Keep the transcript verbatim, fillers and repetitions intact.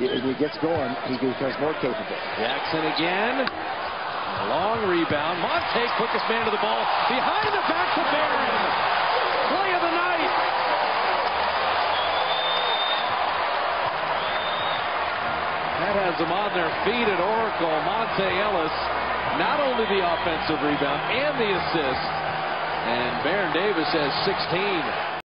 If he gets going, he becomes more capable. Jackson again. A long rebound. Monta, quickest man to the ball. Behind the back to Barron. Play of the night. That has them on their feet at Oracle. Monta Ellis, not only the offensive rebound and the assist. And Baron Davis has sixteen.